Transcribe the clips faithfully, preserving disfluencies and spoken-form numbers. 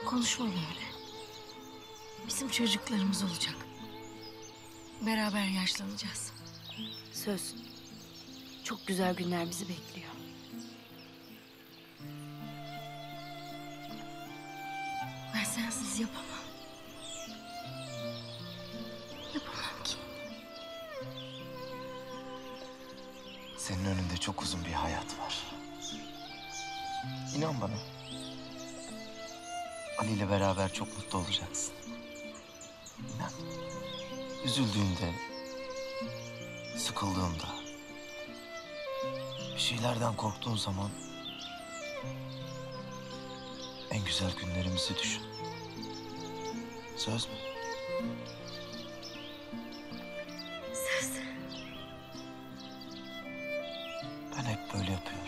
Konuşma böyle. Bizim çocuklarımız olacak. Beraber yaşlanacağız. Söz. Çok güzel günler bizi bekliyor. Ben sensiz yapamam. Yapamam ki. Senin önünde çok uzun bir hayat var. İnan bana. Ali ile beraber çok mutlu olacaksın. İnan. Üzüldüğünde, sıkıldığında, bir şeylerden korktuğun zaman en güzel günlerimizi düşün. Söz mü? Söz. Ben hep böyle yapıyorum.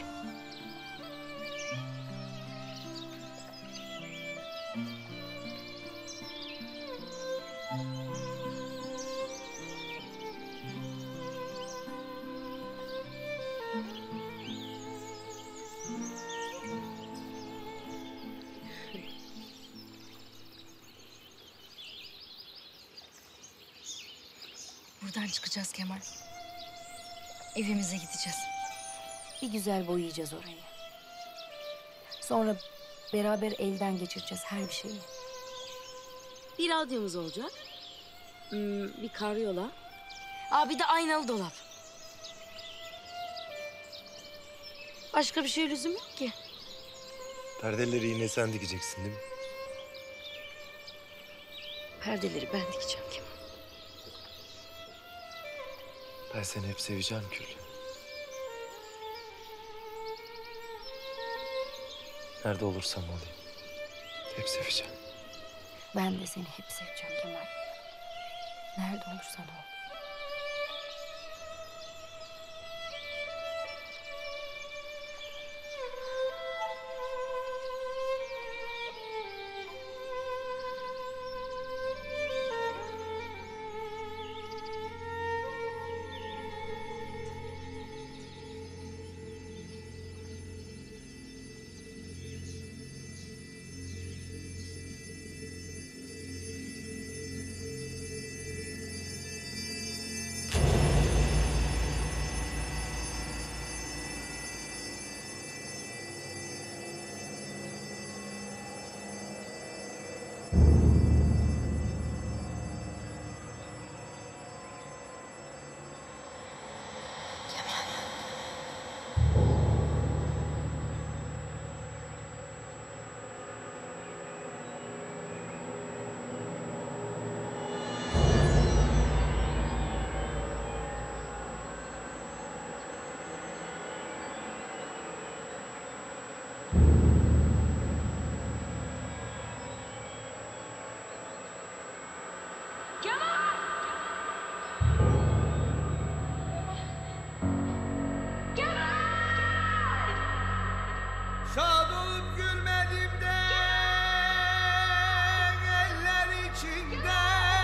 Buradan çıkacağız Kemal. Evimize gideceğiz. Bir güzel boyayacağız orayı. Sonra beraber elden geçireceğiz her bir şeyi. Bir radyomuz olacak. Hmm, bir karyola. Aa, bir de aynalı dolap. Başka bir şey lüzum yok ki. Perdeleri yine sen dikeceksin değil mi? Perdeleri ben dikeceğim Kemal. Ben seni hep seveceğim Gül. Nerede olursam olayım. Hep seveceğim. Ben de seni hep seveceğim Kemal. Nerede olursan ol. Şad olup gülmedim de eller içinde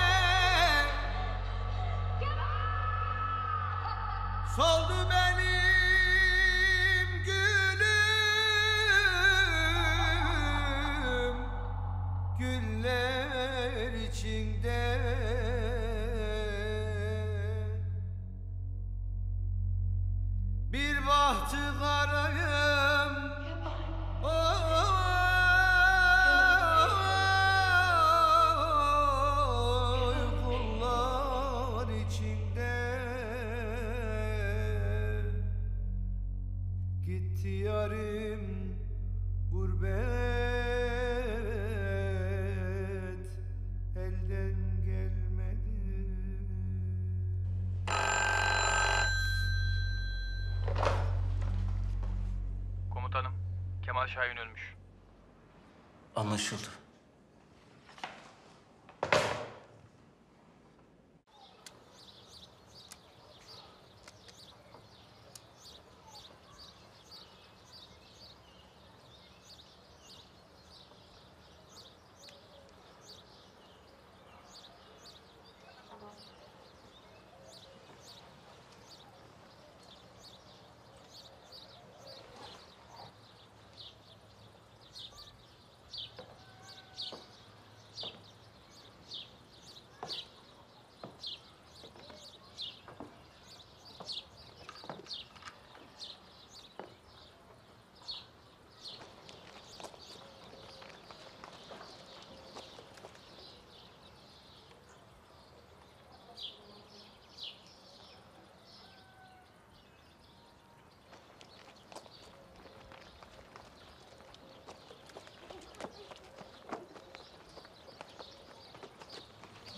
soldu benim gülüm güller içinde bir bahtı karayım. Oy kullar içinde gitti yarim gurbet elden gelmedi. Komutanım, Kemal Şahin ölmüş. Anlaşıldı.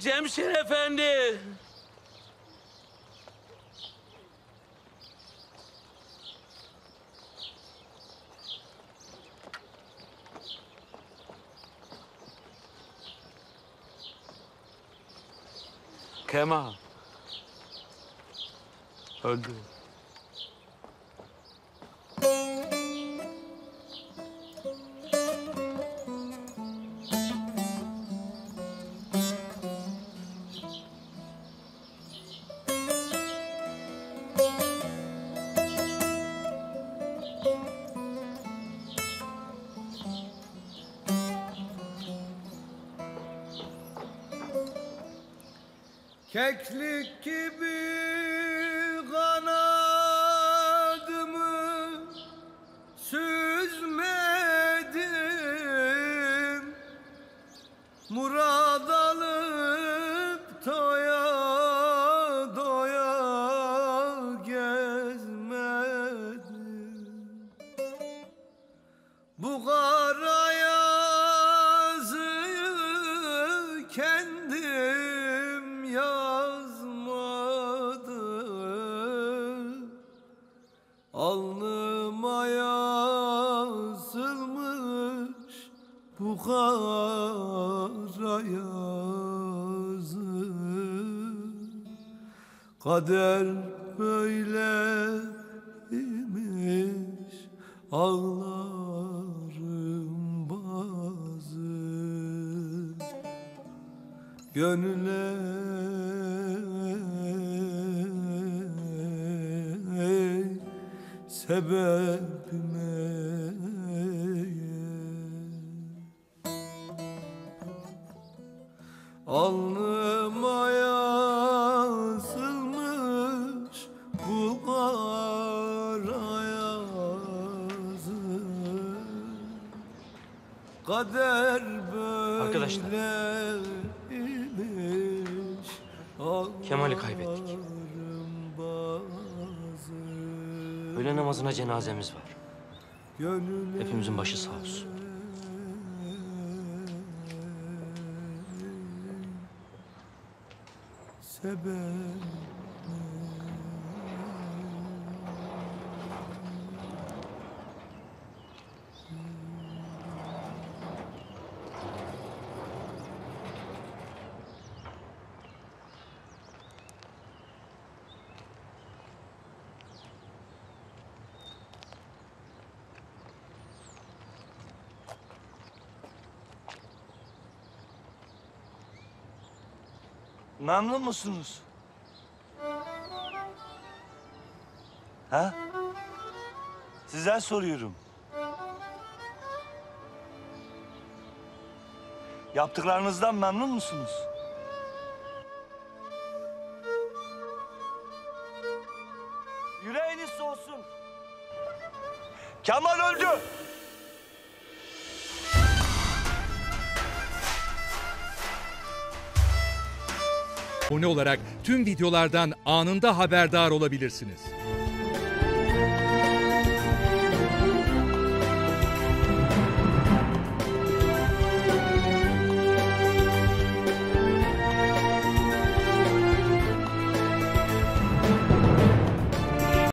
Cemşir Efendi. Kemal. Öldü. Keklik gibi kanadımı süzmedim, murad alıp doya doya gezmedim. Bu kara yazıyı kendim yazmadım, alnıma yazılmış bu kara yazı. Kader böyleymiş, ağlarım bazı. Gönüle sebebime alnıma yazılmış bu kara yazı. Kader böyle Arkadaşlar. Kemal'i kaybettik. Öğle namazına cenazemiz var. Hepimizin başı sağ olsun. Sebep Memnun musunuz? Ha? Size soruyorum. Yaptıklarınızdan memnun musunuz? Yüreğiniz soğusun. Kemal öldü. Abone olarak tüm videolardan anında haberdar olabilirsiniz.